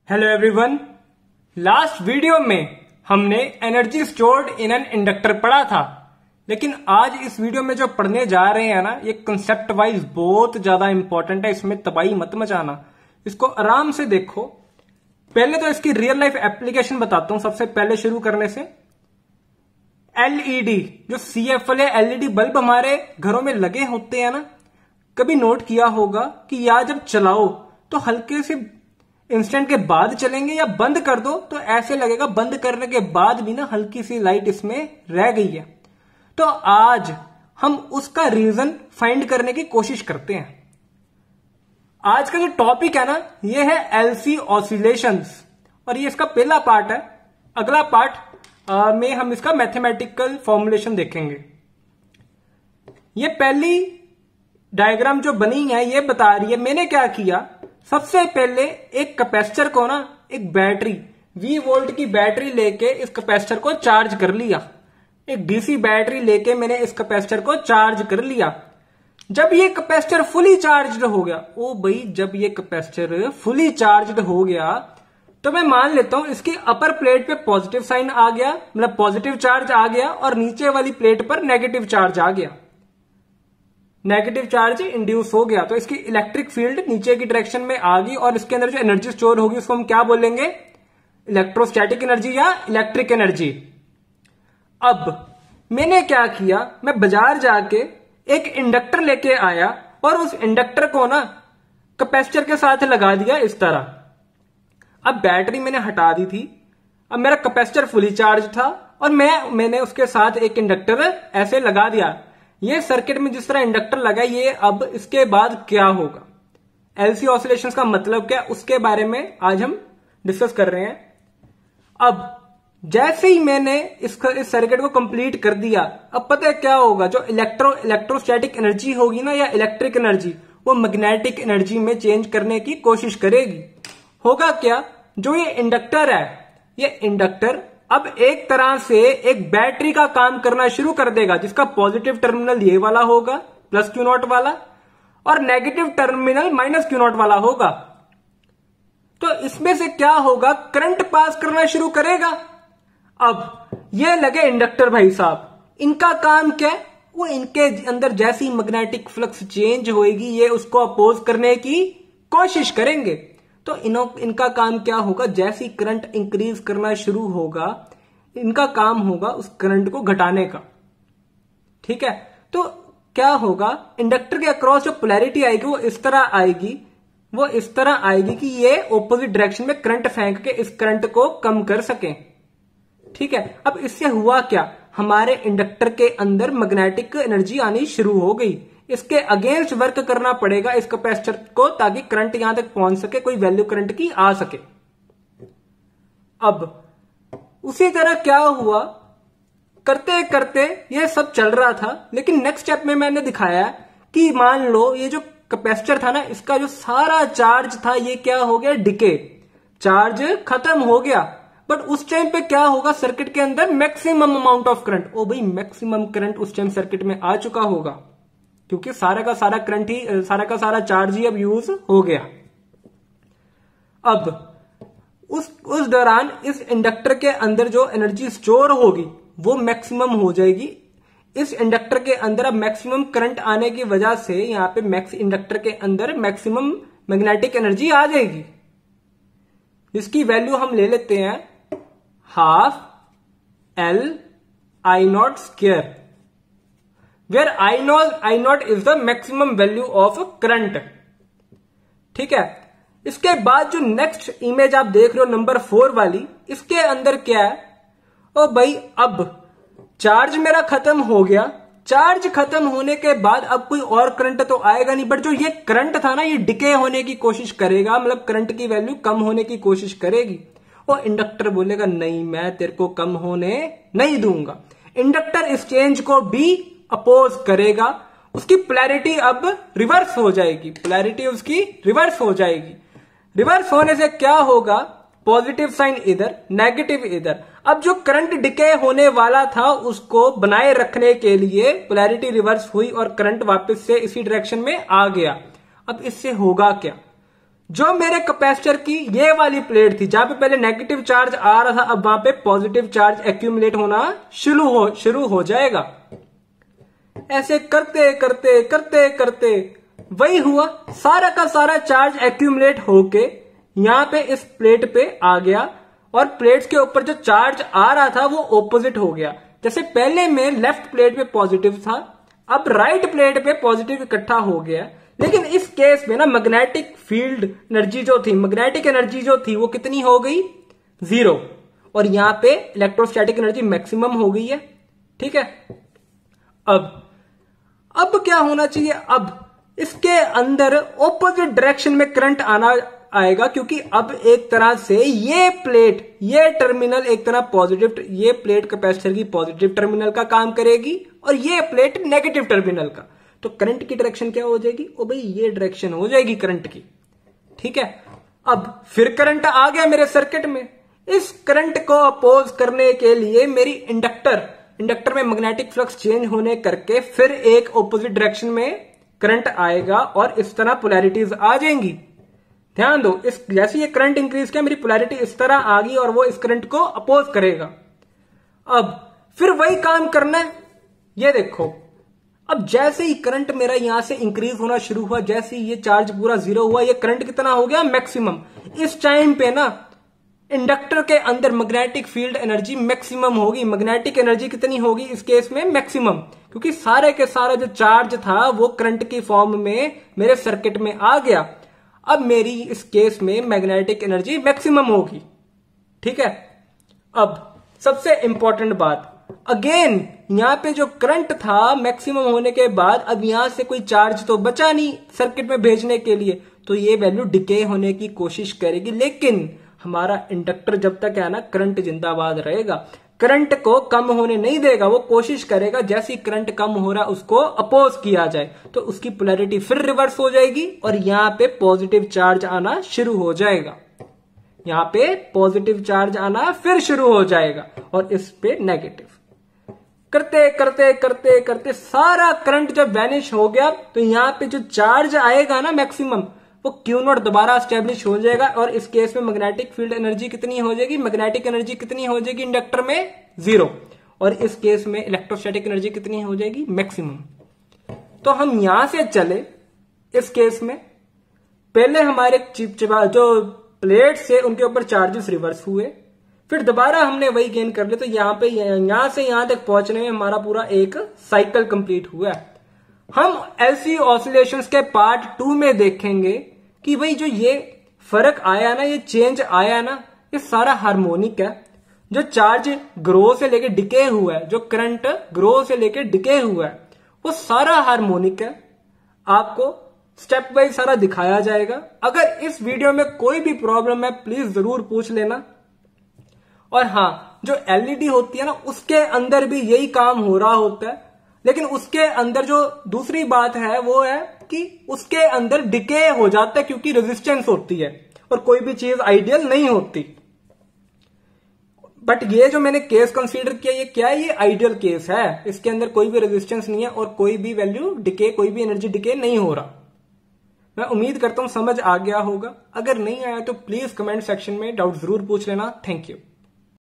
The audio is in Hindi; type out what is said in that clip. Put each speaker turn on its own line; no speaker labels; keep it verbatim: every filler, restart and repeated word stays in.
Hello everyone. लास्ट वीडियो में हमने energy stored in an inductor पढ़ा था, लेकिन आज इस वीडियो में जो पढ़ने जा रहे हैं ना, ये कंसेप्ट वाइज बहुत ज्यादा इंपॉर्टेंट है। इसमें तबाही मत मचाना, इसको आराम से देखो। पहले तो इसकी रियल लाइफ एप्लीकेशन बताता हूं। सबसे पहले शुरू करने से एलईडी, जो सीएफ वाले एलईडी बल्ब हमारे घरों में लगे होते हैं ना, कभी नोट किया होगा कि या जब चलाओ तो हल्के से इंस्टेंट के बाद चलेंगे, या बंद कर दो तो ऐसे लगेगा बंद करने के बाद भी ना हल्की सी लाइट इसमें रह गई है। तो आज हम उसका रीजन फाइंड करने की कोशिश करते हैं। आज का जो टॉपिक है ना, ये है एलसी ऑसिलेशंस, और ये इसका पहला पार्ट है। अगला पार्ट आ, में हम इसका मैथमेटिकल फॉर्मुलेशन देखेंगे। ये पहली डायग्राम जो बनी है ये बता रही है मैंने क्या किया। सबसे पहले एक कैपेसिटर को ना, एक बैटरी वी वोल्ट की बैटरी लेके इस कैपेसिटर को चार्ज कर लिया। एक डीसी बैटरी लेके मैंने इस कैपेसिटर को चार्ज कर लिया। जब ये कैपेसिटर फुली चार्ज्ड हो गया, ओ भाई जब ये कैपेसिटर फुली चार्ज्ड हो गया तो मैं मान लेता हूं इसकी अपर प्लेट पे पॉजिटिव साइन आ गया, मतलब पॉजिटिव चार्ज आ गया, और नीचे वाली प्लेट पर नेगेटिव चार्ज आ गया। नेगेटिव चार्ज इंड्यूस हो गया तो इसकी इलेक्ट्रिक फील्ड नीचे की डायरेक्शन में आ गई, और इसके अंदर जो एनर्जी स्टोर होगी उसको हम क्या बोलेंगे, इलेक्ट्रोस्टैटिक एनर्जी या इलेक्ट्रिक एनर्जी। अब मैंने क्या किया, मैं बाजार जाके एक इंडक्टर लेके आया और उस इंडक्टर को ना कैपेसिटर के साथ लगा दिया इस तरह। अब बैटरी मैंने हटा दी थी, अब मेरा कैपेसिटर फुली चार्ज था और मैं मैंने उसके साथ एक इंडक्टर ऐसे लगा दिया। ये सर्किट में जिस तरह इंडक्टर लगा, ये अब इसके बाद क्या होगा, एलसी ऑसिलेशंस का मतलब क्या, उसके बारे में आज हम डिस्कस कर रहे हैं। अब जैसे ही मैंने इस, इस सर्किट को कंप्लीट कर दिया, अब पता है क्या होगा, जो इलेक्ट्रो इलेक्ट्रोस्टैटिक एनर्जी होगी ना, या इलेक्ट्रिक एनर्जी, वो मैग्नेटिक एनर्जी में चेंज करने की कोशिश करेगी। होगा क्या, जो ये इंडक्टर है, ये इंडक्टर अब एक तरह से एक बैटरी का काम करना शुरू कर देगा, जिसका पॉजिटिव टर्मिनल ये वाला होगा प्लस क्यू नॉट वाला, और negative terminal minus Q naught वाला होगा। तो इसमें से क्या होगा, करंट पास करना शुरू करेगा। अब ये लगे इंडक्टर भाई साहब, इनका काम क्या है, वो इनके अंदर जैसी मैग्नेटिक फ्लक्स चेंज होएगी ये उसको अपोज करने की कोशिश करेंगे। तो इनो इनका काम क्या होगा, जैसी करंट इंक्रीज करना शुरू होगा, इनका काम होगा उस करंट को घटाने का। ठीक है, तो क्या होगा, इंडक्टर के अक्रॉस जो पोलैरिटी आएगी वो इस तरह आएगी, वो इस तरह आएगी कि ये ऑपोजिट डायरेक्शन में करंट फेंक के इस करंट को कम कर सके। ठीक है, अब इससे हुआ क्या, हमारे इंडक्टर के अंदर मैग्नेटिक एनर्जी आनी शुरू हो गई। इसके अगेंस्ट वर्क करना पड़ेगा इस कैपेसिटर को, ताकि करंट यहां तक पहुंच सके, कोई वैल्यू करंट की आ सके। अब उसी तरह क्या हुआ, करते करते ये सब चल रहा था, लेकिन नेक्स्ट स्टेप में मैंने दिखाया कि मान लो ये जो कैपेसिटर था ना, इसका जो सारा चार्ज था ये क्या हो गया, डिके, चार्ज खत्म हो गया। बट उस टाइम पे क्या होगा, सर्किट के अंदर मैक्सिमम अमाउंट ऑफ करंट, ओ भाई मैक्सिमम करंट उस टाइम सर्किट में आ चुका होगा, क्योंकि सारा का सारा करंट ही, सारा का सारा चार्ज ही अब यूज हो गया। अब उस उस दौरान इस इंडक्टर के अंदर जो एनर्जी स्टोर होगी वो मैक्सिमम हो जाएगी। इस इंडक्टर के अंदर अब मैक्सिमम करंट आने की वजह से यहां पे मैक्स इंडक्टर के अंदर मैक्सिमम मैग्नेटिक एनर्जी आ जाएगी, जिसकी वैल्यू हम ले लेते हैं half L I naught square, where I naught I naught is the maximum value of current. ठीक है, इसके बाद जो नेक्स्ट इमेज आप देख रहे हो नंबर फोर वाली, इसके अंदर क्या है, ओ भाई अब चार्ज मेरा खत्म हो गया। चार्ज खत्म होने के बाद अब कोई और करंट तो आएगा नहीं, बट जो ये करंट था ना, ये डिके होने की कोशिश करेगा, मतलब करंट की वैल्यू कम होने की कोशिश करेगी। और इंडक्टर बोलेगा नहीं, मैं तेरे को कम होने नहीं दूंगा। इंडक्टर इस चेंज को भी अपोज करेगा, उसकी पोलैरिटी अब रिवर्स हो जाएगी, पोलैरिटी उसकी रिवर्स हो जाएगी। रिवर्स होने से क्या होगा, पॉजिटिव साइन इधर, नेगेटिव इधर। अब जो करंट डिके होने वाला था उसको बनाए रखने के लिए पोलैरिटी रिवर्स हुई और करंट वापस से इसी डायरेक्शन में आ गया। अब इससे होगा क्या, जो मेरे कैपेसिटर की ये वाली प्लेट थी जहां पे पहले नेगेटिव चार्ज आ रहा था, अब वहां पे पॉजिटिव चार्ज एक्यूमुलेट होना शुरू हो शुरू हो जाएगा। ऐसे करते करते करते करते वही हुआ, सारा का सारा चार्ज एक्यूमुलेट होके यहां पे इस प्लेट पे आ गया और प्लेट्स के ऊपर जो चार्ज आ रहा था वो ऑपोजिट हो गया। जैसे पहले में लेफ्ट प्लेट पे पॉजिटिव था, अब राइट प्लेट पे पॉजिटिव इकट्ठा हो गया। लेकिन इस केस में ना मैग्नेटिक फील्ड एनर्जी जो थी, मैग्नेटिक एनर्जी जो थी वो कितनी हो गई, जीरो, और यहां पे इलेक्ट्रोस्टैटिक एनर्जी मैक्सिमम हो गई है। ठीक है, अब अब क्या होना चाहिए, अब इसके अंदर ऑपोजिट डायरेक्शन में करंट आना आएगा, क्योंकि अब एक तरह से ये प्लेट, ये टर्मिनल एक तरह पॉजिटिव, ये प्लेट कैपेसिटर की पॉजिटिव टर्मिनल का काम करेगी और ये प्लेट नेगेटिव टर्मिनल का। तो करंट की डायरेक्शन क्या हो जाएगी, ओ भाई ये डायरेक्शन हो जाएगी करंट की। ठीक है, अब फिर करंट आ गया मेरे सर्किट में। इस करंट को अपोज करने के लिए मेरी इंडक्टर इंडक्टर में मैग्नेटिक फ्लक्स चेंज होने करके फिर एक ऑपोजिट डायरेक्शन में करंट आएगा और इस तरह पोलैरिटीज आ जाएंगी। ध्यान दो, इस जैसे ये करंट इंक्रीज किया मेरी पोलैरिटी इस तरह आ गई और वो इस करंट को अपोज करेगा। अब फिर वही काम करना है, ये देखो, अब जैसे ही करंट मेरा यहां से इंक्रीज होना शुरू हुआ, जैसे ही ये चार्ज पूरा जीरो हुआ, ये करंट कितना हो गया, मैक्सिमम। इस टाइम पे ना इंडक्टर के अंदर मैग्नेटिक फील्ड एनर्जी मैक्सिमम होगी। मैग्नेटिक एनर्जी कितनी होगी इस केस में, मैक्सिमम, क्योंकि सारे के सारा जो चार्ज था वो करंट की फॉर्म में मेरे सर्किट में आ गया। अब मेरी इस केस में मैग्नेटिक एनर्जी मैक्सिमम होगी। ठीक है, अब सबसे इंपॉर्टेंट बात, अगेन यहां पे जो करंट था मैक्सिमम होने के बाद अब यहां से कोई चार्ज तो बचा नहीं सर्किट में भेजने के लिए, तो ये वैल्यू डिके होने की कोशिश करेगी। लेकिन हमारा इंडक्टर जब तक है ना करंट जिंदाबाद रहेगा, करंट को कम होने नहीं देगा, वो कोशिश करेगा जैसे करंट कम हो रहा उसको अपोज किया जाए, तो उसकी पोलैरिटी फिर रिवर्स हो जाएगी और यहां पे पॉजिटिव चार्ज आना शुरू हो जाएगा। यहां पे पॉजिटिव चार्ज आना फिर शुरू हो जाएगा और इस पे नेगेटिव। करते करते करते करते सारा करंट जब वैनिश हो गया तो यहां पे जो चार्ज आएगा ना मैक्सिमम, वो क्यू नॉट दोबारा स्टैब्लिश हो जाएगा और इस केस में मैग्नेटिक फील्ड एनर्जी कितनी हो जाएगी, मैग्नेटिक एनर्जी कितनी हो जाएगी इंडक्टर में, जीरो, और इस केस में इलेक्ट्रोस्टैटिक एनर्जी कितनी हो जाएगी, मैक्सिमम। तो हम यहां से चले, इस केस में पहले हमारे चिपचिपा जो प्लेट से उनके ऊपर चार्जेस रिवर्स हुए, फिर दोबारा हमने वही गेन कर लिया, तो यहां पे यहां से यहां तक पहुंचने में हमारा पूरा एक साइकिल कंप्लीट हुआ। हम एलसी ऑसिलेशंस के पार्ट टू में देखेंगे कि भाई जो ये फर्क आया ना, ये चेंज आया ना, ये सारा हार्मोनिक है। जो चार्ज ग्रो से लेके डिके हुआ है, जो करंट ग्रो से लेके डिके हुआ है, वो सारा हार्मोनिक है। आपको स्टेप वाइज सारा दिखाया जाएगा। अगर इस वीडियो में कोई भी प्रॉब्लम है प्लीज जरूर पूछ लेना। और हाँ, जो एलईडी होती है ना उसके अंदर भी यही काम हो रहा होता है, लेकिन उसके अंदर जो दूसरी बात है वो है कि उसके अंदर डिके हो जाता है क्योंकि रेजिस्टेंस होती है और कोई भी चीज आइडियल नहीं होती। बट ये जो मैंने केस कंसीडर किया, ये क्या है, ये आइडियल केस है। इसके अंदर कोई भी रेजिस्टेंस नहीं है और कोई भी वैल्यू डिके, कोई भी एनर्जी डिके नहीं हो रहा। मैं उम्मीद करता हूं समझ आ गया होगा। अगर नहीं आया तो प्लीज कमेंट सेक्शन में डाउट जरूर पूछ लेना। Thank you.